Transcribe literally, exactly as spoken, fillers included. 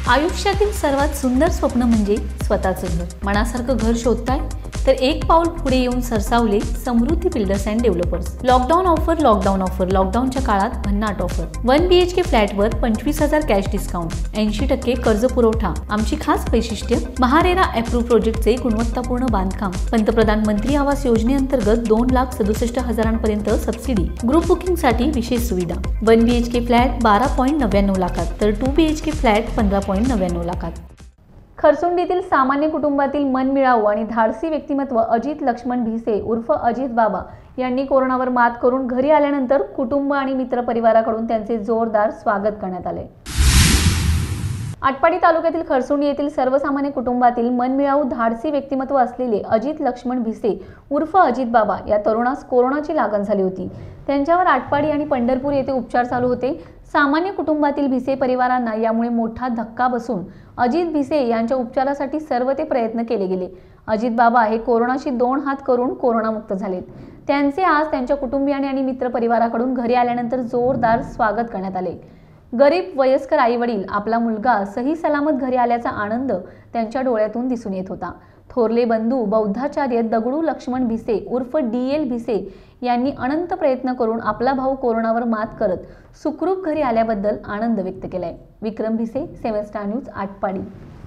आयुष्यातील सर्वात सुंदर स्वप्न म्हणजे स्वतःचं घर. मनासारखं घर शोधताय तर एक पाऊल पुढे येऊन सरसावले Samruddhi builders and developers. Lockdown offer lockdown offer लॉकडाऊनच्या काळात भन्नाट ऑफर. वन बीएचके फ्लॅटवर पंचवीस हजार कॅश डिस्काउंट, ऐंशी टक्के कर्ज पुरवठा. आमची खास वैशिष्ट्य महारेरा अप्रूव्ह प्रोजेक्टचे गुणवत्तापूर्ण बांधकाम. पंतप्रधान मंत्री आवास योजनेअंतर्गत दोन लाख सदुसष्ट हजारांपर्यंत सबसिडी. ग्रुप बुकिंगसाठी विशेष सुविधा. वन बीएचके फ्लॅट बारा पॉईंट नव्याण्णव लाखात तर टू बीएचके फ्लॅट पंधरा पॉईंट नव्याण्णव लाखात. खरसुंडीतील सामान्य कुटुंबातील मनमिळावू आणि धाडसी व्यक्तिमत्व अजित लक्ष्मण भिसे उर्फ अजित बाबा यांनी कोरोनावर मात करून घरी आल्यानंतर कुटुंब आणि मित्रपरिवाराकडून त्यांचे जोरदार स्वागत करण्यात आले. आटपाडी तालुक्यातील खरसुंडी येथील सर्वसामान्य कुटुंबातील मनमिळावू धाडसी व्यक्तिमत्व असलेले अजित लक्ष्मण भिसे उर्फ अजित बाबा या तरुणास कोरोनाची लागण झाली होती. त्यांच्यावर आटपाडी आणि पंढरपूर येथे उपचार चालू होते. सामान्य कुटुंबातील भिसे परिवारांना यामुळे मोठा धक्का बसून अजित भिसे यांच्या उपचारासाठी सर्व ते प्रयत्न केले गेले. अजित बाबा हे कोरोनाशी दोन हात करून कोरोनामुक्त झालेत. त्यांचे आज त्यांच्या कुटुंबियांनी आणि मित्रपरिवाराकडून घरी आल्यानंतर जोरदार स्वागत करण्यात आले. गरीब वयस्कर आई वडील आपला मुलगा सही सलामत घरी आल्याचा आनंद त्यांच्या डोळ्यातून दिसून येत होता. थोरले बंधू बौद्धाचार्य दगडू लक्ष्मण भिसे उर्फ डी एल भिसे यांनी अनंत प्रयत्न करून आपला भाऊ कोरोनावर मात करत सुखरूप घरी आल्याबद्दल आनंद व्यक्त केलाय. Vikram Bhise, seven star news, Atpadi.